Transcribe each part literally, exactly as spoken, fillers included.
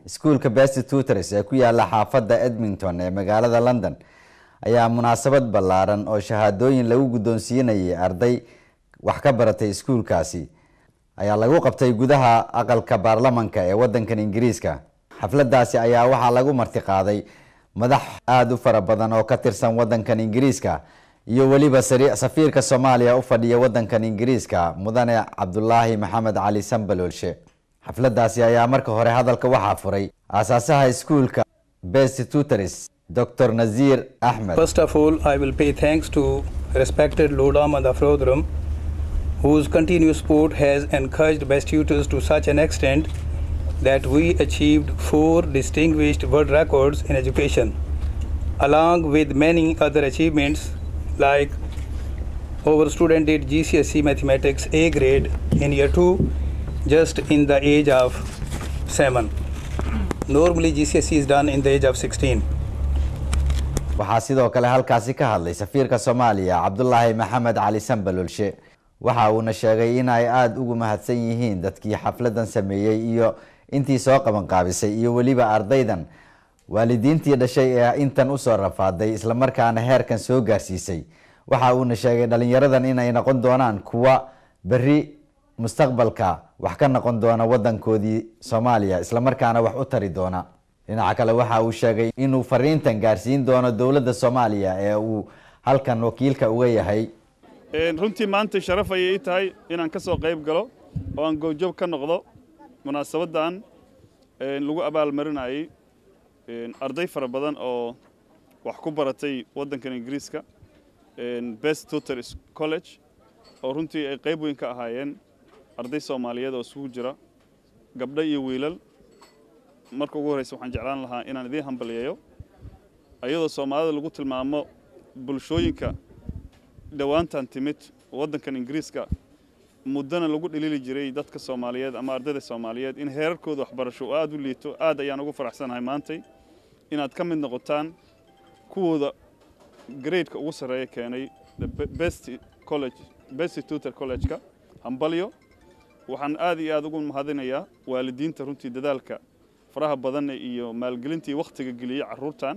iskuulka Best Tutors ee ku yaala xaafadda Edmonton ee magaalada London ayaa munaasabad ballaaran oo shahaadooyin lagu guddoonsiinayay arday wax ka baratay iskuulkaasi ayaa lagu qabtay gudaha aqalka baarlamaanka ee wadankan Ingiriiska. xafladaasi ayaa waxaa lagu marti qaaday madax aad u fara badan oo ka tirsan wadankan Ingiriiska iyo waliba safiirka Soomaaliya u fadhiya wadankan Ingiriiska mudane Cabdullaahi Maxamed Cali Sambalolshe. xafladaasi ayaa marka hore hadalka waxaa furay aasaasaha iskuulka Best Tutors Doctor Nazir Ahmed. First of all, I will pay thanks to respected Lord Ahmad Afrodram, whose continuous support has encouraged Best Tutors to such an extent that we achieved four distinguished world records in education, along with many other achievements like our student did G C S E Mathematics A grade in year two just in the age of seven. Normally G C S E is done in the age of sixteen. waxaa sidoo kale halkaasi ka hadlay safiirka Soomaaliya Cabdullaahi Maxamed Cali Sambalolshe. waxa uu na sheegay in ay aad ugu mahadsan yihiin dadkii xafladan sameeyay iyo intii soo qaban qaabisay iyo waliba ardaydan waalidiintii dhashay ee intan u soo rafaaday isla markaana heerkan soo gaarsiisay. waxa uu na sheegay dhalinyaradan in ay noqon doonaan kuwa bari mustaqbalka wax ka noqon doona wadankoodii Soomaaliya isla markaana wax u tari doona. dhinaca kale waxa uu sheegay inuu fariintan gaarsiin doono dawladda Soomaaliya ee uu halkan wakiilka uga yahay. een runtii maanta sharaf ayay tahay inaan ka soo qayb galo oo aan goobjoog ka noqdo munaasabadan een lagu abaal marinayay een arday fara badan oo wax ku baratay wadankan Ingiriiska een Best Tutors College oo runtii ay qayb weyn ka ahaayeen arday Soomaaliyeed oo isugu jira gabdho iyo wiilal. marka ugu horeysa waxaan jeclaan lahaa inaan idin hambaliyeeyo ayadoo Soomaalida lagu tilmaamo bulshooyinka dhawaantan timid wadankan Ingiriiska muddana lagu dhilili jiray dadka Soomaaliyeed ama ardayda Soomaaliyeed in heerarkooda waxbarasho aad u liito. aad ayaan ugu faraxsanahay maanta inaad ka mid noqotaan kuwooda grade-ka ugu sareeya keenay Best College Best Tutors College-ka. hambaliyo waxaan aad iyo aad ugu mahadinayaa waalidiinta runtii dadaalka faraha badan iyo maalgelintii waqtiga geliyay caruurtan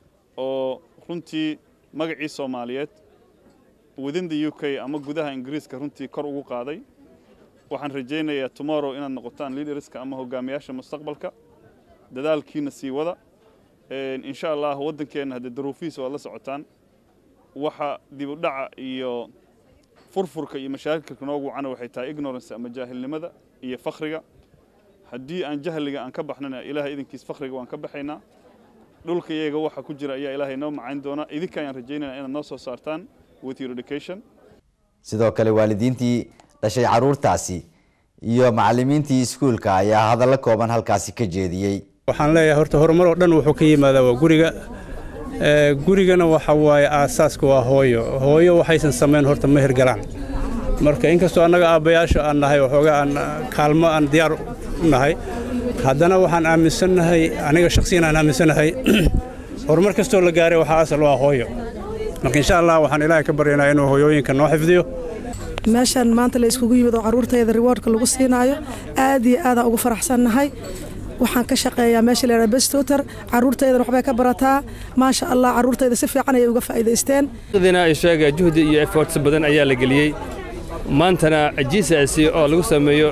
oo runtii magacii Soomaaliyeed within the U K ama gudaha Ingiriiska runtii kor ugu qaaday. waxaan rajaynayaa tomorrow inaad noqotaan leaderska ama hogaamiyaasha mustaqbalka. dadaalkiina sii wada een insha Allah wadankeena hadda duruufiisa waa la socotaan. waxa dib u dhaca iyo furfurka iyo mashaakilka noogu wacana waxay tahay ignorance ama jaahilnimada iyo faqriga. haddii aan jahliga aan ka baxnana Ilaahay idinkiis faqriga waan ka baxaynaa. dhulka iyaga waxa ku jira ayaa Ilaahay noo macaan doona. idinka ayaan rajaynaynaa inaad noo soo saartaan with your education. sidoo kale waalidiintii dhashay caruurtaasi iyo macallimiintii iskuulka ayaa hadallo kooban halkaasi ka jeediyay. waxaan leeyahay horta horumar oo dhan wuxuu ka yimaadaa waa guriga. ee gurigana waxa waaye aasaaska waa hooyo. hooyo waxaysan sameyn horta ma hirgalaan. marka inkastoo annaga aabayaasha aan nahay waxooga aan kaalmo aan diyaar u nahay haddana waxaan aaminsanahay aniga shakhsiyan aan aaminsanahay horumar kastoo la gaaray waxa asal waa hooyo. marka insha Allah waxaan Ilaahay ka baryaynaa inuu hooyooyinka noo xifdiyo. meeshan maanta la iskugu yimid oo caruurtayda rewardka lagu siinaayo aad iyo aad ugu faraxsanahay. waxaan ka shaqeeyaa meesha la yiraahdo Best Tutors. caruurtayda waxbay ka barataa ma sha Allah. caruurtayda si fiican ay uga faa'iideysteen. dadina ay sheegay juhdi iyo efforts badan ayaa la geliyay. maantana G C S E oo lagu sameeyo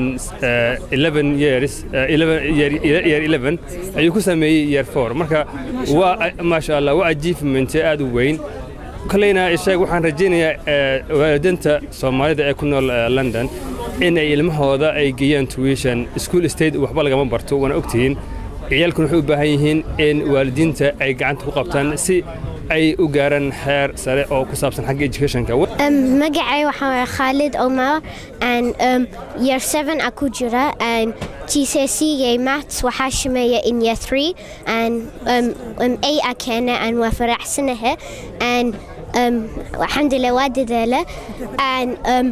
eleven years eleven year eleven ayuu ku sameeyay year four. marka waa ma sha Allah waa achievement aad u weyn. kalena ishaag waxaan rajaynayaa waalidiinta Soomaalida ee ku nool London in ay ilmahooda ay geeyaan tuition school state waxba laga ma barto. wana ogtiin ciyaalku waxay u baahan yihiin in waalidiinta ay gacanta ku qabtaan si ay u gaaraan heer sare oo ku saabsan xagga education-ka. magacay waxaa Khalid Omar and um year seven aku jira and G C S E maths waxaa shameeya in year three and um um A akana and waa faraxsanahay and um alxamdulillah waa dadaala and um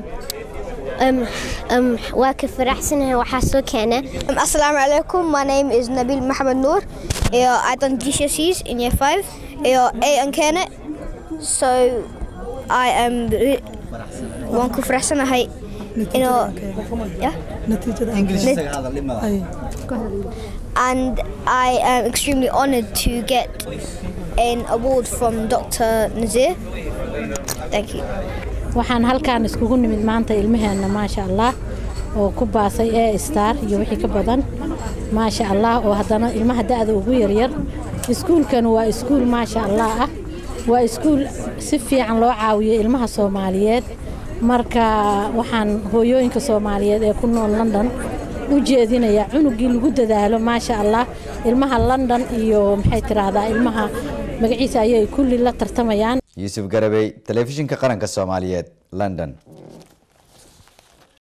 um um waa ka faraxsanahay waxaa soo keenay. Assalamu alaikum, my name is Nabil Mohammed Noor. I done G C S Es in year five. A and Kenya. So I am waan ku faraxsanahay inuu natiijada English and I am extremely honoured to get an award from Doctor Nazir. Thank you. waxaan halkaan iskugu nimid maanta ilmaheena maasha Allah oo ku baasay A star iyo wixii ka badan maasha Allah oo hadana ilmaha da'da ugu yar yar iskuulkan waa iskuul maasha Allah ah waa iskuul si fiican loo caawiyo ilmaha Soomaaliyeed marka waxaan hooyooyinka Soomaaliyeed ee ku nool London u jeedinaya cunugii lagu dadaalo maasha Allah ilmaha London iyo maxay tiraahdaa ilmaha magaciisa ayay kulli la tartamayaan Yusuf Garabay telefishinka qaranka Soomaaliyeed London